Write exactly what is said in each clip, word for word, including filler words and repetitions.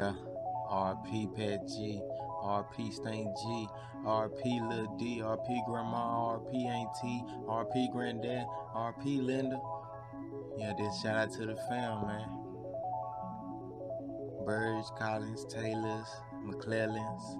R P Pat G, R P Stain G, R P Lil D, R P Grandma, R P Auntie, R P Granddad, R P Linda. Yeah, this shout out to the fam, man. Burge, Collins, Taylors, McClellans,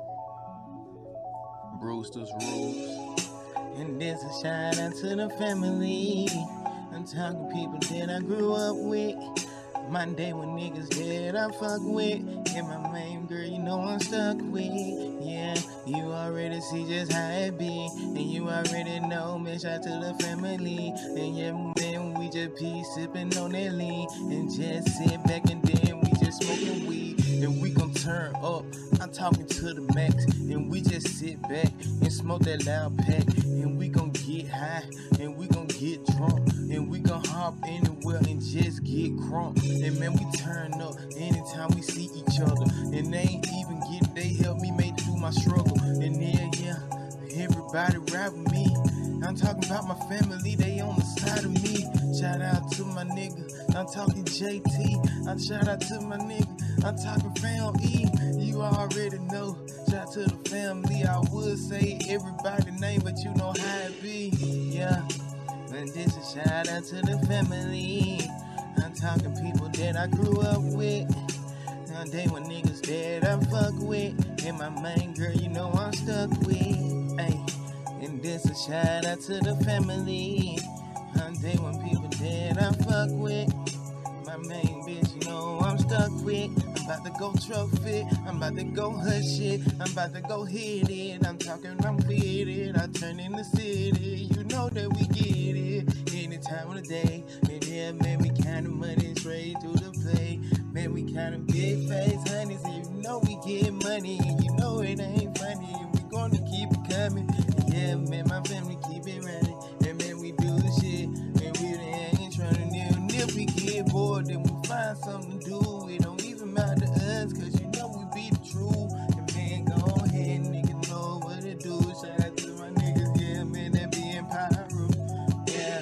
Brewster's Rules. And this a shout out to the family. I'm talking people that I grew up with. My day when niggas dead, I fuck with. And my main girl, you know I'm stuck with. Yeah, you already see just how it be. And you already know, man, shout to the family. And yeah, man, we just be sipping on that lean. And just sit back and then we just smoking weed. And we gon' turn up, I'm talking to the max. And we just sit back and smoke that loud pack. And we gon' get high, and we gon' get drunk. And we gon' hop anywhere and just get crunk. And man, we turn up anytime we see each other. And they ain't even get, they help me make through my struggle. And yeah, yeah, everybody ride with me. I'm talking about my family, they on the side of me. Shout out to my nigga, I'm talking J T. I shout out to my nigga, I'm talking Phon E. You already know, shout out to the family. I would say everybody's name, but you know how it be. Yeah, and this is shout out to the family. I'm talking people that I grew up with. Now day when niggas dead, I fuck with. And my main girl, you know I'm stuck with. Ay. And this a shout out to the family. On day when people dead, I fuck with. My main bitch, you know I'm stuck with. I'm about to go truck fit. I'm about to go hush it. I'm about to go hit it. I'm talking, I'm fitted. I turn in the city. You know that we get it any time of the day. And yeah, man, we counting money straight through the play. Man, we counting big face honeys. And you know we get money. And you know it ain't funny. And we gonna keep it coming. Yeah, man, my family keep it running. And man, we do the shit. And we ain't trying to kneel. And if we get bored, then we find something to do. It don't even matter to us, cause you know we be the truth. And man, go ahead, nigga, know what to do. Shout out to my niggas, yeah, man, that be in Pyro. Yeah.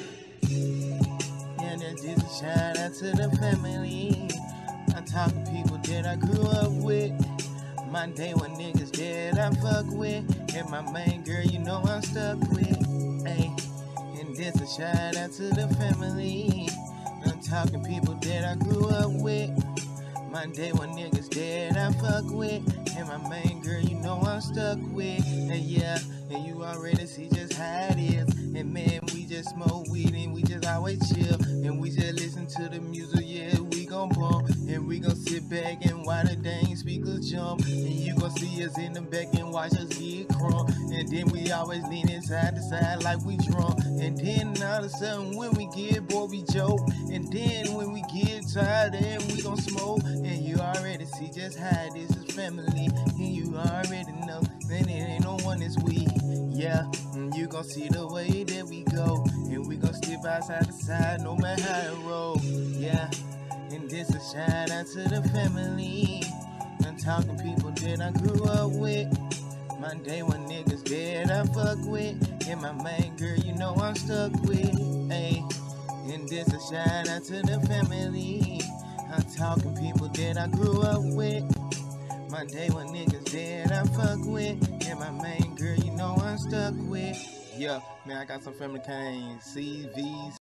Yeah, that's just a shout out to the family. I'm talking people that I grew up with. My day when niggas dead, I fuck with. And my main girl, you know I'm stuck with. Ay. And this a shout out to the family. I'm talking people that I grew up with. My day when niggas dead, I fuck with. And my main girl, you know I'm stuck with. And yeah, and you already see just how it is. And man, we just smoke weed and we just always chill. And we just listen to the music, yeah, we gon' bump. And we gon' sit back and watch the dang speakers jump. And you gon' see us in the back and watch us get crunk. And then we always leaning side to side like we drunk. And then all of a sudden when we get bored, we joke. And then when we get tired, then we gon' smoke. And you already see just how this is family. And you already know that it ain't no one that's we. Yeah, and you gon' see the way that we go. And we gon' step outside the side no matter how it roll. Yeah, and this a shout out to the family. I'm talking people that I grew up with. My day when niggas dead, I fuck with. And my main girl, you know I'm stuck with. Ay, and this a shout out to the family. I'm talking people that I grew up with. My day when niggas dead, I fuck with. And my main girl, you know I'm stuck with. Yeah, man, I got some family cane, C Vs.